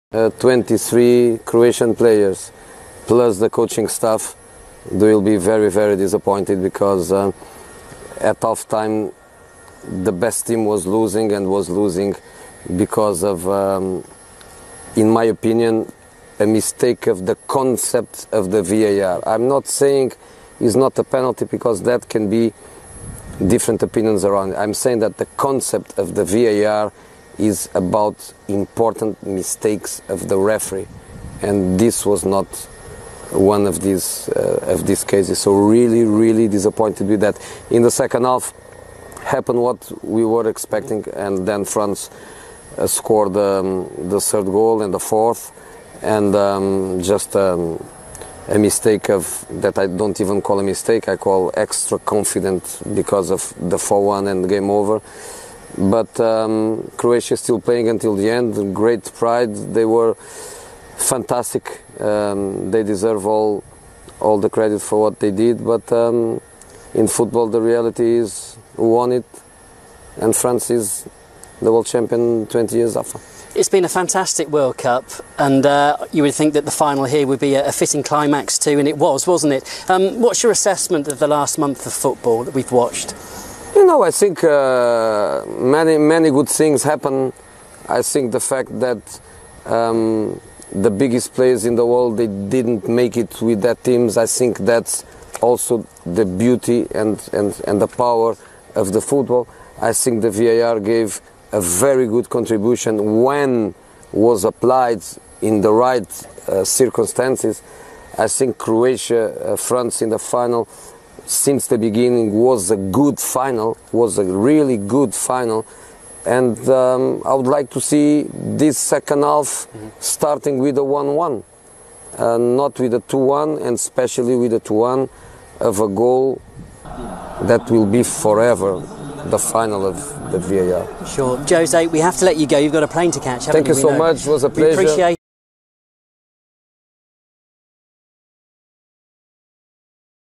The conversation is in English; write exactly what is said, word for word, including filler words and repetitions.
Uh, twenty-three Croatian players plus the coaching staff, they will be very very disappointed because uh, at half time the best team was losing and was losing because of, um, in my opinion, a mistake of the concept of the V A R. I'm not saying it's not a penalty because that can be different opinions around it. I'm saying that the concept of the V A R is about important mistakes of the referee, and this was not one of these uh, of these cases. So really, really disappointed with that. In the second half, happened what we were expecting, and then France uh, scored um, the third goal and the fourth, and um, just um, a mistake of that I don't even call a mistake. I call extra confident because of the four one and game over. But um, Croatia still playing until the end. Great pride. They were fantastic. Um, they deserve all all the credit for what they did. But um, in football, the reality is who won it, and France is the world champion twenty years after. It's been a fantastic World Cup, and uh, you would think that the final here would be a, a fitting climax too, and it was, wasn't it? Um, what's your assessment of the last month of football that we've watched? You know, I think uh, many many good things happen. I think the fact that um, the biggest players in the world, they didn't make it with their teams, I think that's also the beauty and, and, and the power of the football. I think the V A R gave a very good contribution when was applied in the right uh, circumstances. I think Croatia, uh, France in the final, since the beginning was a good final, was a really good final, and um, I would like to see this second half mm-hmm. starting with a one one, uh, not with a two one, and especially with a two one of a goal that will be forever the final of the V A R. Sure. Jose, we have to let you go. You've got a plane to catch, haven't Thank you, you so know? much. It was a pleasure. We appreciate